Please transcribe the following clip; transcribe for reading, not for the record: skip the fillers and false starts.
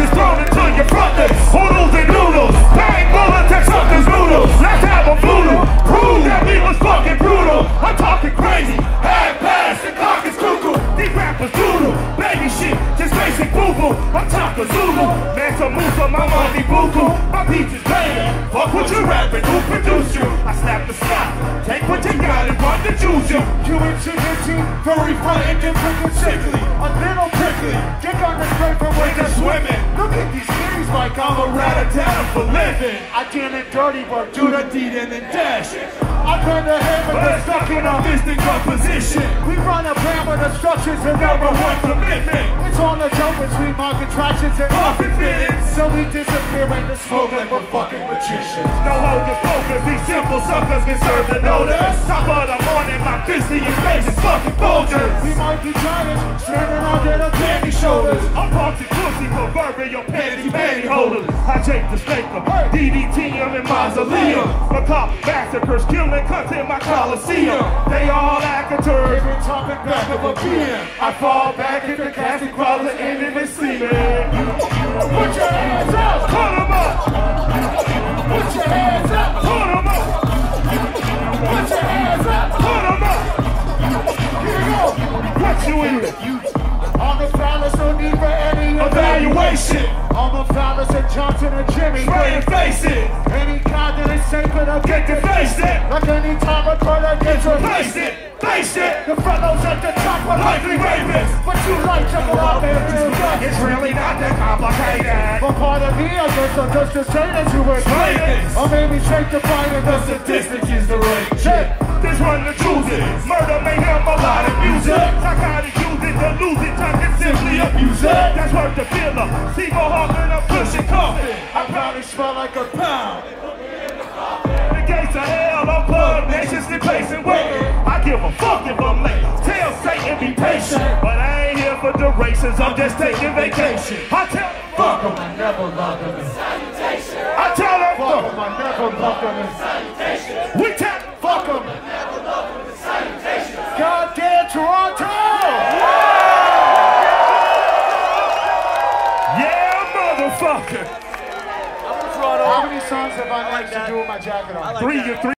is thrown into your frontlets. Oodles and noodles, bang bullets and something's noodles. Let's have a voodoo, prove that we was fucking brutal. I'm talking crazy, half past, the clock is cuckoo. These rappers doodle, baby shit, just basic boo-boo. I'm talking Zulu, Mansa Musa, my money boo-boo. My beats is banging, fuck what you rapping, who produced you? I slap the slap, take what you got and run the juju. You into your team, very frightened and freaking sickly. A little prickly, get on the scraper when you're swimming. Look at these kitties like I'm a rat-a-tat for living. I get it dirty, but do the deed and then dash it. I turn the hammer, they're stuck in a mystical position. We run a plan with instructions and number one commitment. It's on the jump between my contractions and muffin fittings. So we disappear in the smoke like we're fucking magicians. No hocus pocus, these simple suckers can serve the notice. Top of the morning, my fist in your face is fucking bulgers. We might be giants, standing under the candy shoulders. I'm pumping pussy, proverbial panty holders. I take the snaker, DDT them in mausoleum. Macabre massacres, killing cunts in my coliseum. They all actors, They've been talking back of a PM. I fall back in the casket crawler, ending the semen. Put your hands up! Put 'em up! Put your hands up! Put 'em up! Put your hands up! Put 'em up! Here we go! What you in? I'm the phallus, no need for any Evaluation! I'm the phallus and Johnson and Jimmy. Spray and face it! Any confidence safer to Get to face it! like any time a brother gets Face it! Face it! The fellows at the top are Likely rapists! but you like to go out there and do that. It's really not that complicated! But part of me, I guess I'm just to say that you were Traitors! or maybe shake the fight and the statistic is the rate. Shit! This one to choose it! Murder, mayhem, a lot of music! Psychotic use it to lose it, time to simply abuse it! That's worth the filler! Steve Hartman, I'm pushing coffin! I probably smell like a pound. The gates of hell, I'm plugged, nations in place and waiting. I give a fuck if I'm late. Tell Satan be patient. But I ain't here for the races, I'm just taking vacation. I tell Fuck 'em, I never loved them. I tell them Fuck 'em, I never loved them. we tell Fuck 'em. Goddamn Toronto! yeah, motherfucker. How many songs have I managed to do with my jacket on? 3 to 3.